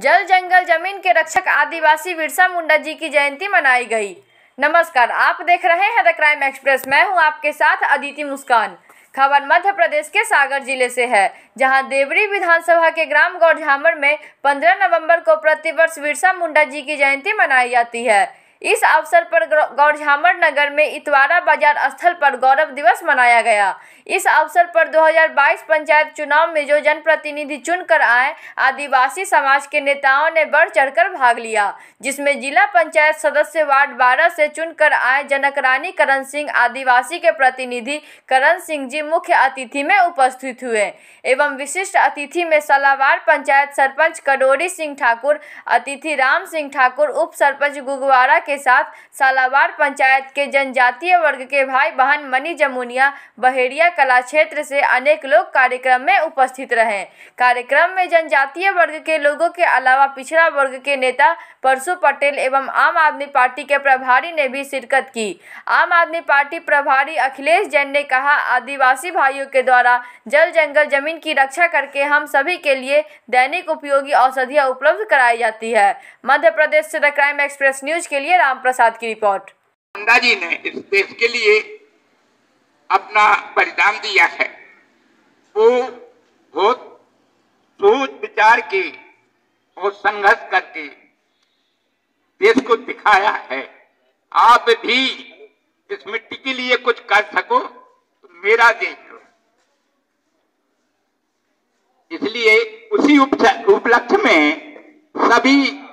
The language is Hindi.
जल जंगल जमीन के रक्षक आदिवासी बिरसा मुंडा जी की जयंती मनाई गई। नमस्कार, आप देख रहे हैं द क्राइम एक्सप्रेस। मैं हूं आपके साथ अदिति मुस्कान। खबर मध्य प्रदेश के सागर जिले से है, जहां देवरी विधानसभा के ग्राम गौरझामर में 15 नवंबर को प्रतिवर्ष बिरसा मुंडा जी की जयंती मनाई जाती है। इस अवसर पर गौरझामर नगर में इतवारा बाजार स्थल पर गौरव दिवस मनाया गया। इस अवसर पर 2022 पंचायत चुनाव में जो जनप्रतिनिधि चुनकर आए, आदिवासी समाज के नेताओं ने बढ़ चढ़कर भाग लिया, जिसमें जिला पंचायत सदस्य वार्ड 12 से चुनकर आए जनकरानी करण सिंह, आदिवासी के प्रतिनिधि करण सिंह जी मुख्य अतिथि में उपस्थित हुए एवं विशिष्ट अतिथि में सलावार पंचायत सरपंच कडोरी सिंह ठाकुर, अतिथि राम सिंह ठाकुर, उप सरपंच गुगवारा के साथ सालावार पंचायत के जनजातीय वर्ग के भाई बहन मनी जमुनिया, बहेड़िया कला क्षेत्र से अनेक लोग कार्यक्रम में उपस्थित रहे। कार्यक्रम में जनजातीय वर्ग के लोगों के अलावा पिछड़ा वर्ग के नेता परसू पटेल एवं आम आदमी पार्टी के प्रभारी ने भी शिरकत की। आम आदमी पार्टी प्रभारी अखिलेश जैन ने कहा, आदिवासी भाइयों के द्वारा जल जंगल जमीन की रक्षा करके हम सभी के लिए दैनिक उपयोगी औषधियां उपलब्ध कराई जाती है। मध्य प्रदेश से द क्राइम एक्सप्रेस न्यूज के लिए राम प्रसाद की रिपोर्ट। मुंडा जी ने इस देश के लिए अपना बलिदान दिया है। वो बहुत सोच विचार के और संघर्ष करके देश को दिखाया है। आप भी इस मिट्टी के लिए कुछ कर सको तो मेरा देश लो। इसलिए उसी उपलक्ष्य में सभी